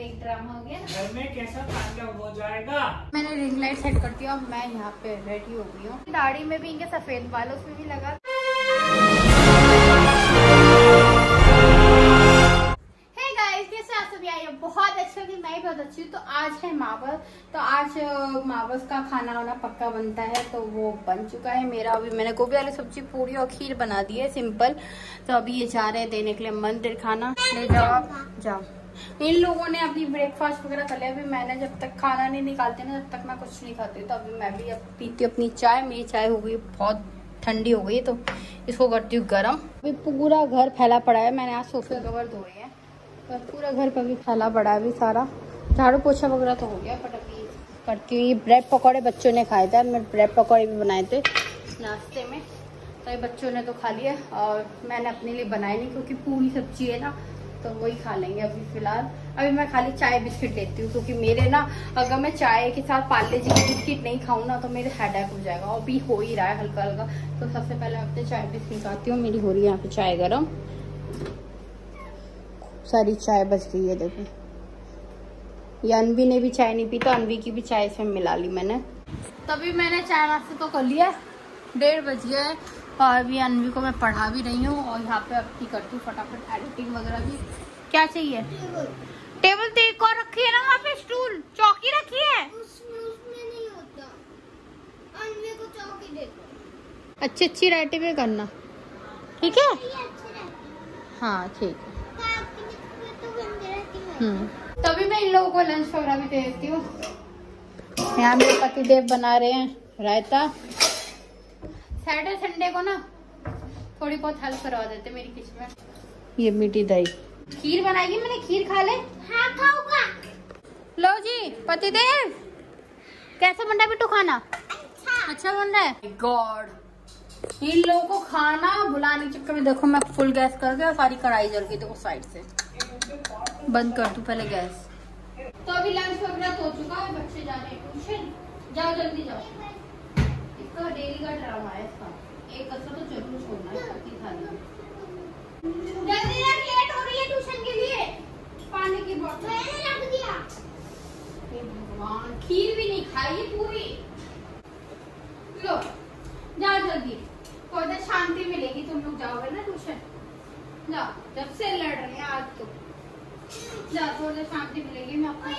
एक ड्रामा हो गया ना। घर में कैसा तांडव हो जाएगा। मैंने रिंग लाइट सेट कर दिया। अब मैं यहाँ पे रेडी हो गई हूँ। दाढ़ी में भी इनके सफेद बाल उसमें भी लगा। बहुत अच्छी होगी, मैं बहुत अच्छी हूँ। तो आज है मावस, तो आज मावस का खाना वाना पक्का बनता है, तो वो बन चुका है मेरा। अभी मैंने गोभी वाली सब्जी, पूरी और खीर बना दी है सिंपल। तो अभी ये जा रहे हैं देने के लिए मंदिर खाना। ले जाओ। इन लोगों ने अपनी ब्रेकफास्ट वगैरह कर लिया। अभी मैंने जब तक खाना नहीं निकालते ना, जब तक मैं कुछ नहीं खाती। तो अभी मैं भी अब पीती हूँ अपनी चाय। मेरी चाय हो गई बहुत ठंडी हो गई, तो इसको करती हूँ गर्म। अभी पूरा घर फैला पड़ा है। मैंने आज सोफे कवर धोए हैं, पर पूरा घर पर भी फैला पड़ा है। अभी सारा झाड़ू पोछा वगैरह तो हो गया, बट अभी करती हूँ। ये ब्रेड पकौड़े बच्चों ने खाए थे, मैं ब्रेड पकौड़े भी बनाए थे नाश्ते में। तो ये बच्चों ने तो खा लिया और मैंने अपने लिए बनाए नहीं, क्योंकि पूरी सब्जी है ना, तो वही खा लेंगे अभी फिलहाल। अभी मैं खाली चाय बिस्किट देती हूँ, क्योंकि मेरे ना अगर मैं चाय के साथ पार्ले जी की बिस्किट नहीं खाऊँ ना, तो मेरे हेडेक हो जाएगा। और भी हो ही रहा है हल्का हल्का। तो सबसे पहले मैं अपने चाय बिस्किट खाती हूँ। मेरी हो रही है यहाँ पे चाय गर्म। सारी चाय बच गई है, देखो। ये अनवी ने भी चाय नहीं पी, तो अनवी की भी चाय इसमें मिला ली मैंने। तभी मैंने चाय नाश्ता तो कर लिया। 1:30 बज गया है और अभी अनवी को मैं पढ़ा भी रही हूँ। और यहाँ पे अपनी करती हूँ फटाफट एडिटिंग वगैरह भी। क्या चाहिए? टेबल तो एक और रखी है ना वहाँ पे, स्टूल चौकी रखी है। उसमें नहीं होता, अनवी को चौकी दे दो। अच्छी राइटिंग में करना, ठीक है? हाँ ठीक है। तभी मैं इन लोगों को लंच वगैरह भी दे देती हूँ। यहाँ मेरे पतिदेव बना रहे हैं रायता। सैटरडे संडे को ना थोड़ी बहुत हेल्प करवा देते मेरी किचन में। ये मीठी दही खीर बनाएगी मैंने, खीर खा ले। हाँ खाऊंगा। लो जी पतिदेव, कैसा बन रहा है बिट्टू खाना? अच्छा बन रहा है। गॉड, इन लोगों को खाना बुलाने के चक्कर में देखो मैं फुल गैस करके और सारी कढ़ाई जल गई। देखो साइड से बंद कर दूं पहले गैस। तो अभी लंच वगैरह हो चुका है, बच्चे जा रहे हैं ट्यूशन। जाओ जल्दी जाओ। इसका डेली का ड्रामा है इसका। एक कसर तो जरूर छोड़ना है सबकी थाली में। जल्दी लेट हो रही है ट्यूशन के लिए। पानी की बोतल मैंने रख दिया। हे भगवान, खीर भी नहीं खाई है पूरी। लो जाओ जल्दी, थोड़ी देर शांति मिलेगी। तुम लोग जाओगे ना ट्यूशन, जाओ। जब से लड़ रहे हैं आज तो जाओ, थोड़ी देर शांति मिलेगी। मैं आपको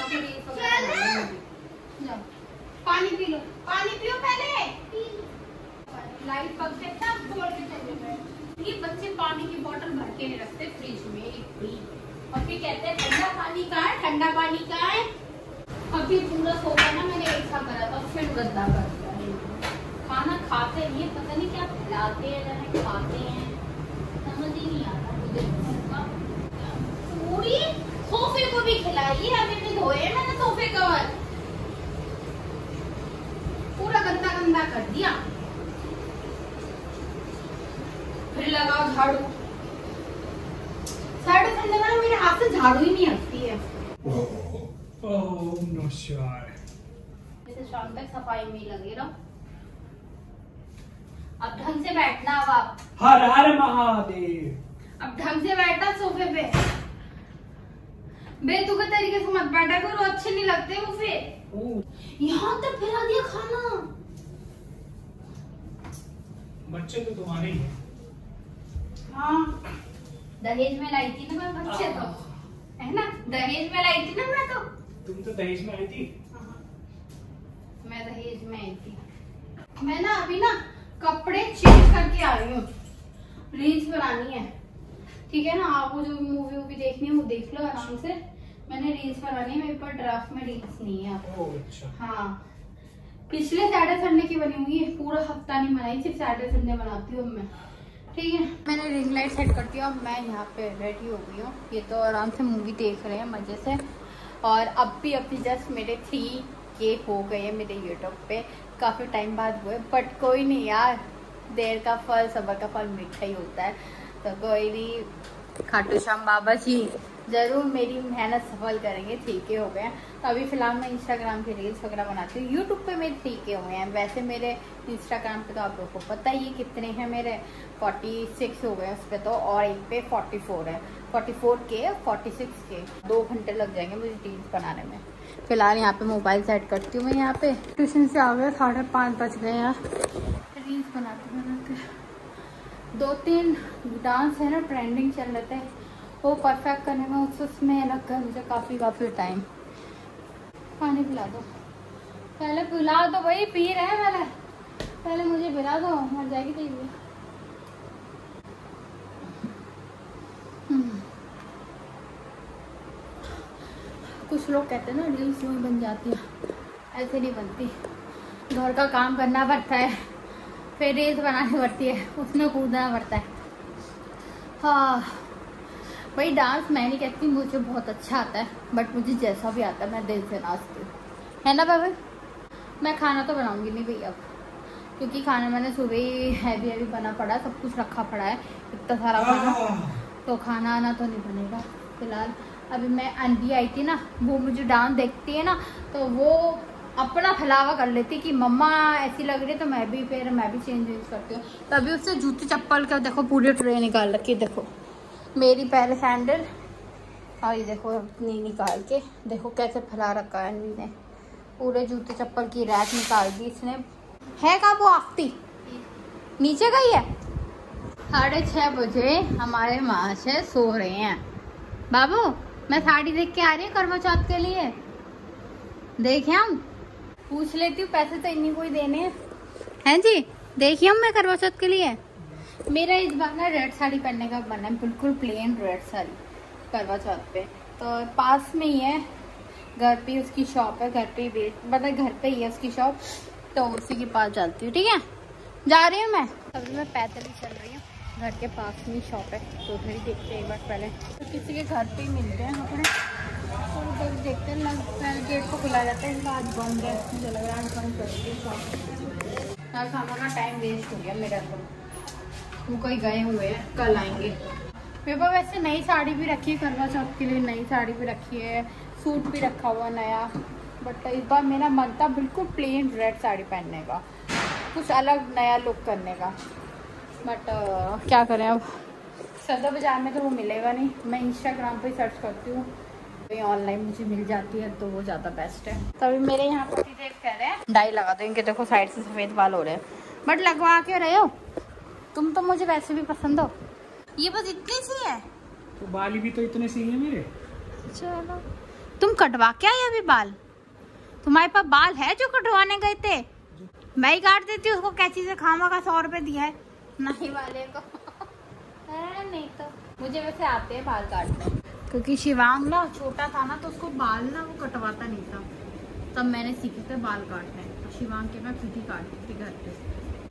जाओ पानी पी लो, पानी पियो पहले। लाइट पंखे सब छोड़ के चले गए। ये बच्चे पानी की बोतल भर के नहीं रखते फ्रिज में एक भी, और फिर कहते हैं ठंडा पानी कहाँ है, ठंडा पानी कहाँ है। अभी पूरा सोफा ना मैंने एक सा करा था, फिर गद्दा कर दिया। खाना खाते नहीं, पता नहीं क्या खिलाते हैं खाते हैं, समझ ही नहीं आता मुझे। पूरी सोफे को भी खिलाई है, अभी भी धोए मैंने सोफे कवर, पूरा गंदा गंदा कर दिया। फिर लगाओ झाड़ू। सैटरडे संडे में मेरे हाथ से झाड़ू ही नहीं हटती है। जैसे शाम तक सफाई में लगे रहो। अब ढंग से बैठना। अब आप हर हर महादेव। अब ढंग से बैठना सोफे पे। बेतुके तरीके से मत बैठा करो, अच्छे नहीं लगते वो। फिर यहाँ तक फैला दिया खाना। बच्चे तो तुम्हारे ही हैं। हाँ, दहेज में लाई थी ना मैं बच्चे, तो है ना, दहेज में लाई थी ना मैं। तो तुम तो दहेज में आई थी। मैं दहेज में आई थी। मैं ना अभी ना कपड़े चेंज करके आ रही हूँ, रील्स बनानी है, ठीक है ना। आपको जो मूवी वूवी देखनी है वो देख लो आराम से। मैंने रील्स बनानी है, मेरे पास ड्राफ्ट में रील्स नहीं है। अच्छा। हाँ, पिछले सैटरडे संडे की बनी हुई है, पूरा हफ्ता नहीं बनाई, सिर्फ सैटरडे संडे बनाती हूँ मैं, ठीक है। मैंने रिंग लाइट सेट कर दिया। मैं यहाँ पे रेडी हो गई हूँ। ये तो आराम से मूवी देख रहे हैं मजे से। और अब भी जस्ट मेरे 3K हो गए हैं मेरे यूट्यूब पे। काफ़ी टाइम बाद हुए, बट कोई नहीं यार, देर का फल सब्र का फल मीठा ही होता है। तो कोई नहीं, खाटू श्याम बाबा जी जरूर मेरी मेहनत सफल करेंगे। 3K हो गए हैं। तो अभी फिलहाल मैं इंस्टाग्राम की रील्स वगैरह बनाती हूँ। यूट्यूब पे मेरे 3K हुए हैं। वैसे मेरे इंस्टाग्राम पे तो आप लोगों को पता ही है कितने हैं मेरे, 46 हो गए हैं उस पर तो, और एक पे 44 है। 44K 46K 2 घंटे लग जाएंगे मुझे रील्स बनाने में। फिलहाल यहाँ पे मोबाइल सेट करती हूँ मैं। यहाँ पे ट्यूशन से आ गए, 5:30 बज गए यार। रील्स बनाते बनाते 2-3 डांस है ना ट्रेंडिंग चल रहे थे, वो परफेक्ट करने में उसमें लग गया मुझे काफ़ी टाइम। पानी पिला दो, पहले पिला दो भाई, पी रहे हैं पहले मुझे पिला दो, मर जाएगी तेरी। कुछ लोग कहते हैं ना रील्स यूँ बन जाती है, ऐसे नहीं बनती। घर का काम करना पड़ता है, फिर रील्स बनानी पड़ती है, उसमें कूदना पड़ता है। हाँ भाई, डांस मैं नहीं कहती मुझे बहुत अच्छा आता है, बट मुझे जैसा भी आता है मैं दिल से नाचती हूँ, है ना बाबा। मैं खाना तो बनाऊंगी नहीं भैया, क्योंकि खाना मैंने सुबह ही हैवी बना पड़ा, सब कुछ रखा पड़ा है, इतना सारा खाना, तो खाना आना तो नहीं बनेगा फिलहाल। अभी मैं अनबी आई थी ना, वो मुझे डांस देखती है ना, तो वो अपना फैलावा कर लेती कि मम्मा ऐसी लग रही है, तो मैं भी चेंज करती हूँ। तो अभी उससे जूती चप्पल का देखो पूरी ट्रे निकाल रखी, देखो मेरी पहले सैंडल, और ये देखो अपनी निकाल के देखो कैसे फैला रखा है अनबी ने, पूरे जूते चप्पल की रैक निकाल दी इसने। है कहाँ वो आफती, नीचे गई है। 6:30 बजे हमारे माँ से सो रहे हैं। बाबू मैं साड़ी देख के आ रही हूँ करवा चौथ के लिए, देखे हम पूछ लेती हूँ, पैसे तो इन्हीं को ही देने हैं जी। देखिए हम मैं करवा चौथ के लिए, मेरा इस बार ना रेड साड़ी पहनने का मन है, बिल्कुल प्लेन रेड साड़ी करवा चौथ पे। तो पास में ही है, घर पे उसकी शॉप है, घर पे ही मतलब घर पे ही है उसकी शॉप, तो उसी के पास जाती हूँ। ठीक है, जा रही हूँ मैं। अभी मैं पैदल ही चल रही हूँ, घर के पास में शॉप है, तो उधर ही देखते हैं एक बार पहले, तो किसी के घर पे ही मिलते हैं अपने, तो उधर देखते हैं। पहले गेट को खुला जाता है, इनका आज बंद है, मुझे लग रहा है आज बंद करेंगे शॉप। आज खाना का टाइम वेस्ट हो गया मेरा, तो वो कहीं गए हुए हैं, कल आएंगे। मेरे पास वैसे नई साड़ी भी रखी है करवा चौथ के लिए, नई साड़ी भी रखी है, सूट भी रखा हुआ नया, बट इस बार मेरा मन था बिल्कुल प्लेन रेड साड़ी पहनने का, कुछ अलग नया लुक करने का, बट क्या करें अब, सदर बाजार में तो वो मिलेगा नहीं। मैं इंस्टाग्राम पे सर्च करती हूँ, ऑनलाइन मुझे मिल जाती है तो वो ज़्यादा बेस्ट है। तभी मेरे यहाँ पर कह रहे हैं डाई लगा दो इनके, देखो साइड से सफ़ेद बाल हो रहे हैं, बट लगवा के रहे हो तुम, तो मुझे वैसे भी पसंद हो। ये बस इतनी सी है, तो बाल भी तो इतने सी है मेरे। चलो तुम कटवा क्या है अभी बाल, तुम्हारे पास बाल है जो कटवाने गए थे, मैं ही काट देती हूँ उसको, कैंची से खामा का 100 रुपए दिया है नहीं वाले को। नहीं तो मुझे वैसे आते हैं बाल काटने, क्योंकि शिवांग ना छोटा था ना, तो उसको बाल ना वो कटवाता नहीं था, तब मैंने सीखे थे बाल काटने, तो शिवांग के मैं खुद ही काटती थी घर पे।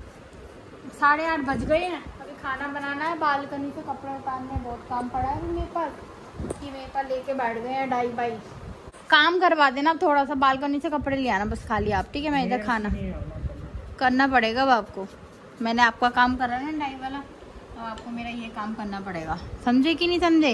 8:30 बज गए हैं, अभी खाना बनाना है, बालकनी से कपड़े उतारने बहुत काम पड़ा है मेरे पास, कि मेरे पास लेके बैठ गए हैं डाई बाई। काम करवा देना थोड़ा सा, बालकनी से कपड़े ले आना बस खाली आप, ठीक है। मैं इधर खाना करना पड़ेगा अब आपको, मैंने आपका काम करा है डाई वाला, तो आपको मेरा ये काम करना पड़ेगा, समझे कि नहीं समझे।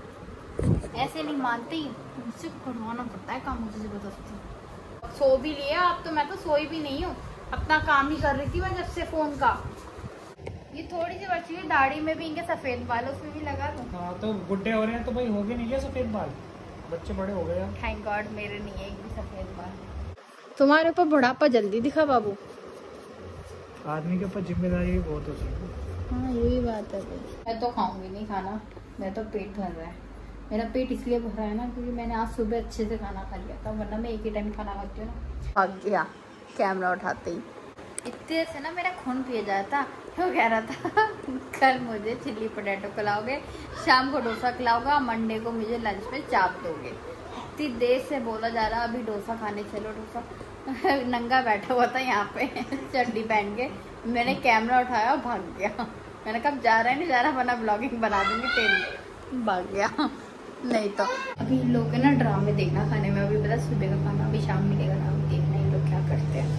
ऐसे नहीं मानते ही, मुझसे करवाना पड़ता है काम मुझे जबरदस्ती। सो भी लिया आप तो, मैं तो सोई भी नहीं हूँ, अपना काम ही कर रही थी मैं जब से फोन का। ये थोड़ी सी बची हुई दाढ़ी में भी इनके सफेद बाल, उसमें भी लगा दूं। हाँ तो बुढ़े हो रहे हैं तो भाई हो गए नहीं क्या सफेद बाल, बच्चे बड़े हो गए। थैंक गॉड मेरे नहीं है एक भी सफेद बाल। तुम्हारे ऊपर बुढ़ापा जल्दी दिखा बाबू, आदमी के ऊपर जिम्मेदारी भी बहुत होती है। हाँ यही बात है। मैं तो खाऊंगी नहीं खाना, मैं तो पेट भर रहा है, मेरा पेट इसलिए भर रहा है ना क्योंकि मैंने आज सुबह अच्छे से खाना खा लिया था, वरना मैं एक ही टाइम खाना खाती हूँ ना। भाग गया कैमरा उठाते ही, इतने से ना मेरा खून पिए जाता। क्यों कह रहा था कल मुझे चिल्ली पोटैटो खिलाओगे, शाम को डोसा खिलाओगा, मंडे को मुझे लंच में चाप दोगे। इतनी देर से बोला जा रहा अभी डोसा खाने चलो, डोसा नंगा बैठा हुआ था यहाँ पे चड्डी पहन के, मैंने कैमरा उठाया और भाग गया। मैंने कब जा रहा है नहीं जा रहा, वरना ब्लॉगिंग बना दूंगी तेरी। भाग गया। नहीं तो अभी लोग है ना ड्रामे देखना खाने में, अभी पता सुबह का खाना अभी शाम मिलेगा ना, देखना ये लोग क्या करते हैं।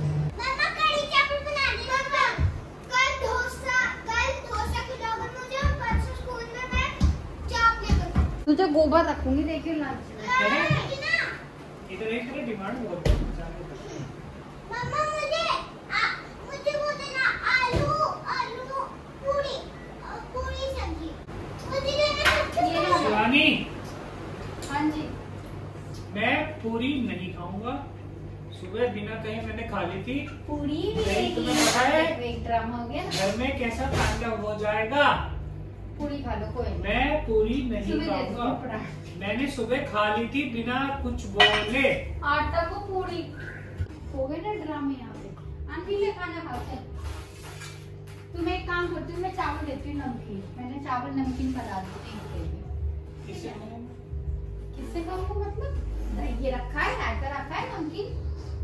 गोबर रखूंगी, देखिए लंच में। इधर एक तरह डिमांड बहुत है। मम्मा मुझे वो देना, आलू आलू पूरी पूरी सब्जी मुझे देना। ये लो। शिवानी, हाँ जी। मैं पूरी नहीं खाऊंगा। सुबह बिना कहीं मैंने खा ली थी पूरी नहीं, तुम्हें पता है एक ड्रामा हो गया ना। घर में कैसा तांडव हो जाएगा। पूरी खा लो, कोई नहीं। मैं पूरी नहीं सुबह दे खाऊंगा। दूंगी पराठा। मैंने सुबह खा ली थी बिना कुछ बोले। आटा को पूरी हो गए ना ड्रामे यहाँ पे। आंटी ले खाना खाओ चल। तुम एक काम करती हूँ, मैं चावल देती हूँ नमकीन। मैंने चावल नमकीन बना दी थी। किससे किससे खाऊंगा मतलब? ये रखा है, रायता रखा है, नमकीन।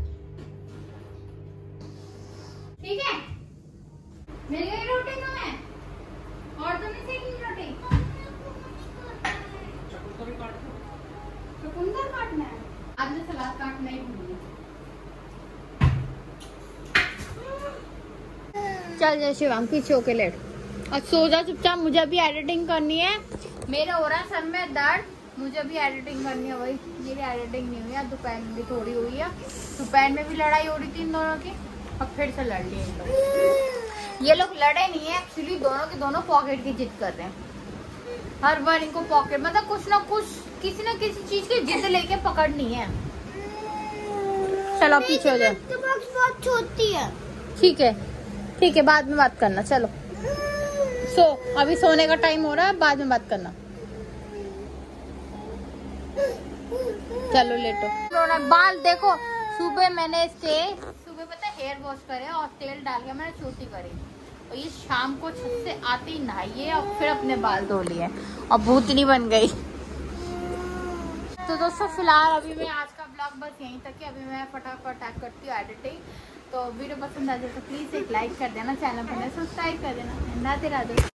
ठीक है, मिल गई रोटी तुम्हें? और तो नहीं सेकनी रोटी? चुकंदर काटना है। आज मैं सलाद काटना ही भूल गई। चल जय शिवांग, पीछे होके लेट और सो जा चुपचाप। मुझे अभी एडिटिंग करनी है। मेरे हो रहा है सर में दर्द, मुझे भी एडिटिंग करनी है। भाई मेरी एडिटिंग नहीं हुई है, दोपहर में भी थोड़ी हुई है। दोपहर में भी लड़ाई हो रही थी इन दोनों की, अब फिर से लड़ लिए इन लोग। ये लोग लड़े नहीं है एक्चुअली, दोनों के दोनों पॉकेट की जिद कर रहे हैं। हर बार इनको पॉकेट मतलब कुछ ना कुछ किसी न किसी चीज की जिद लेके पकड़नी है। चलो पीछे हो जाओ। बहुत छोटी है। ठीक है ठीक है, बाद में बात करना। चलो सो, अभी सोने का टाइम हो रहा है, बाद में बात करना। चलो लेटो। बाल देखो, सुबह मैंने सुबह पता है हेयर वॉश करे और तेल डाल के मैंने चोटी करी और ये शाम को छत से आते ही नहाइए और फिर अपने बाल धो लिए और भूतनी बन गई। तो दोस्तों फिलहाल अभी मैं आज का ब्लॉग बस यहीं तक है। अभी मैं फटाफट करती हूँ एडिटिंग। तो वीडियो पसंद आ जाए तो प्लीज एक लाइक कर देना, चैनल पर सब्सक्राइब कर देना। राधे राधे।